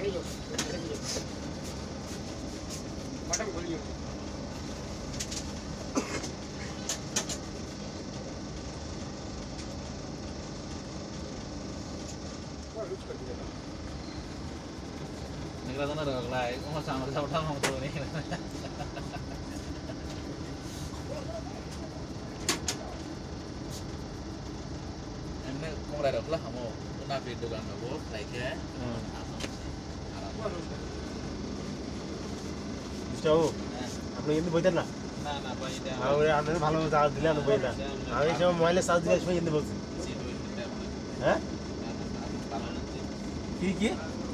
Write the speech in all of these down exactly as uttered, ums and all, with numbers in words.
Button खोलिए Negara sana được lại cũng sao mà sao thăm không tôi này. Em này không lại được là hả mồ, tôi nào việc được ăn được bố lại thế. Chào, আপনি কিন্তু বইতেন না? না না বইটা। আর আপনি ভালো charge দিলে আমি বইটা। আমি এই সময় মোবাইলে চার্জ দিয়ে সময় কিন্তু বলছি। হ্যাঁ? কি কি?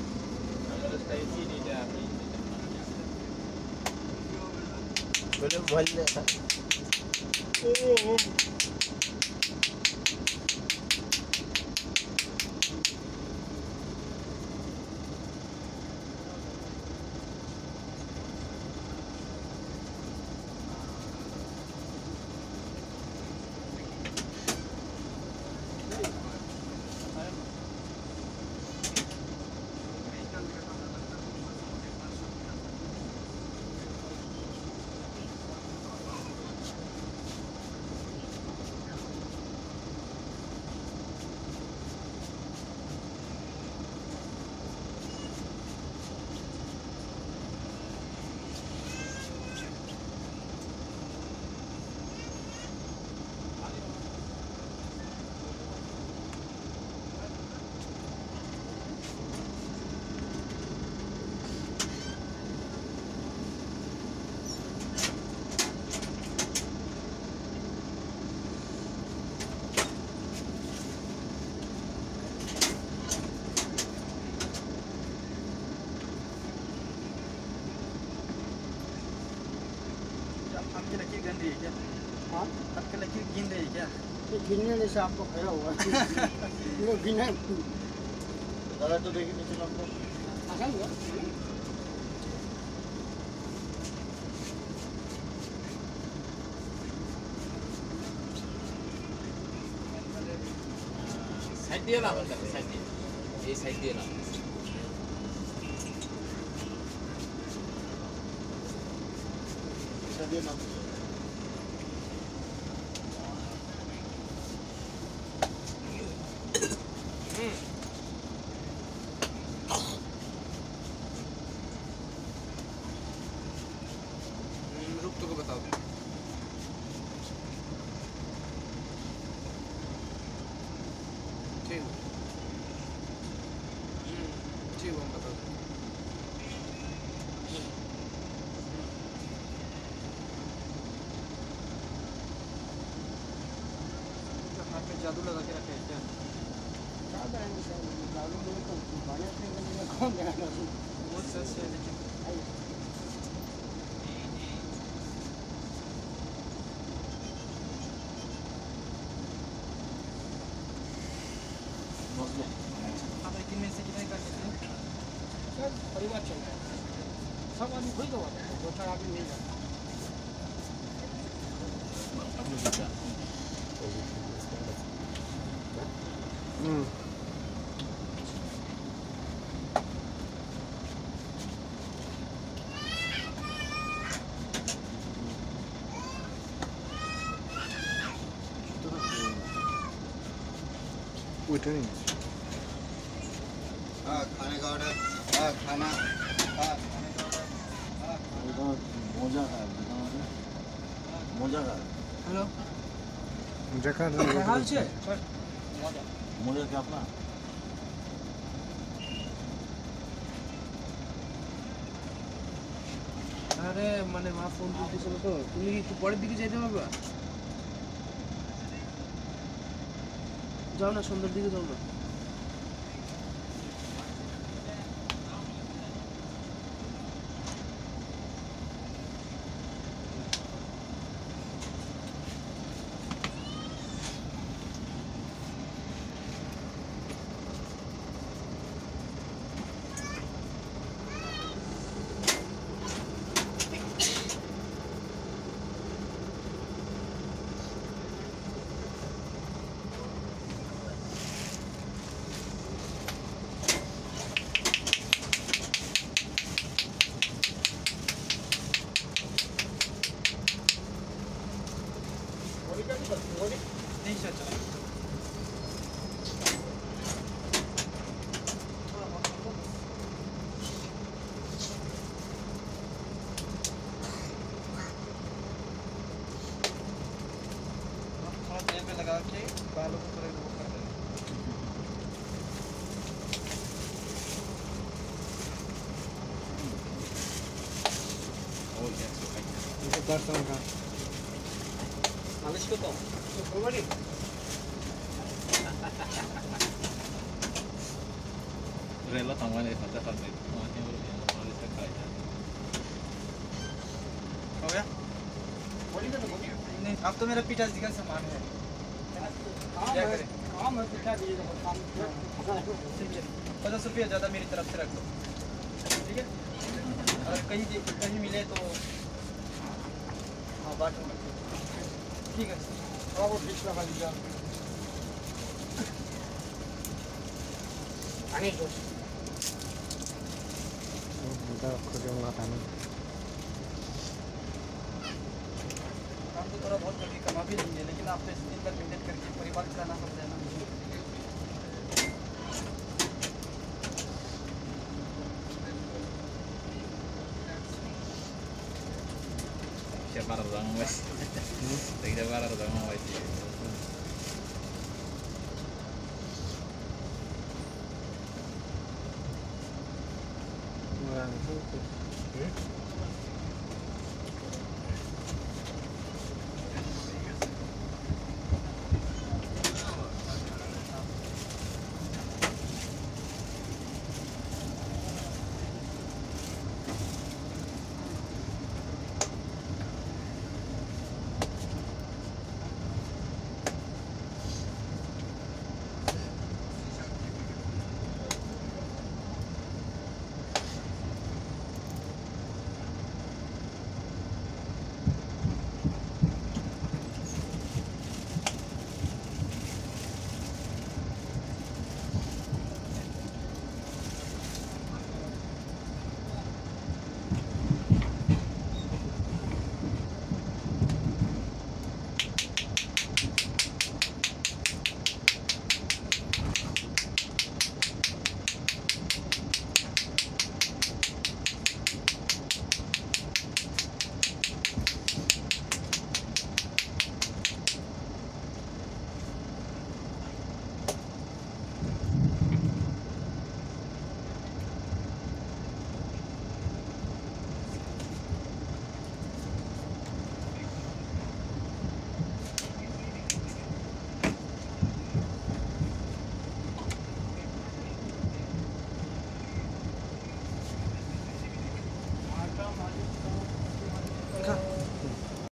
বলে মোবাইল आपके लकीर गंदी है क्या? हाँ? आपके लकीर गिन रही है क्या? ये गिनने से आपको खड़ा हुआ ये गिना दादा तो देखिए नीचे आपको आसान हुआ साइड दिया ना बंदा साइड दिया ये साइड दिया ना दिया ना रुक तो को बताओ ठीक ठीक हम बता दो हाथ में जादू लगा के रखे हैं क्या? ज़्यादा है सर लालू में तो बड़े थे कि कौन देना बहुत सच है लेकिन आप एक दिन में से कितने कर सकते हैं? सर परिवार चल रहा है सब आदमी खुद दो दो चार आदमी नहीं जाता हम्म उठे नहीं हाँ खाने का ऑर्डर हाँ खाना हाँ खाने का ऑर्डर हाँ मोजा का मोजा का हेलो मोजा का क्या हाल है? मोजा क्या अपना আরে মানে মা ফোন করতেছিল তো তুমি কি একটু পরের দিকে যেতে পারবা? যাও না সন্ধ্যার দিকে যাও না Barcelona. Habis ko to. Kembali. Rela tangwa ne khata kar de माथे और ये हमारे से खाया हो गया? बोली तो बोली। नहीं, अब तो मेरा पिताजी का सामान है। काम क्या है, करें? काम है तो क्या दीजिएगा काम। ठीक है। पचास रुपया ज़्यादा मेरी तरफ से रख दो। ठीक है? अगर कहीं कहीं मिले तो हाँ बांटूंगा। ठीक है। थोड़ा बहुत बीच लगा दीजिए। आने दो। काम तो थोड़ा बहुत कभी कमा भी लेंगे, लेकिन आप तो इस दिन तक मेहनत करके परिवार चलाना पड़ता है ना। siapa orang wes tidak ada orang wes Hmm?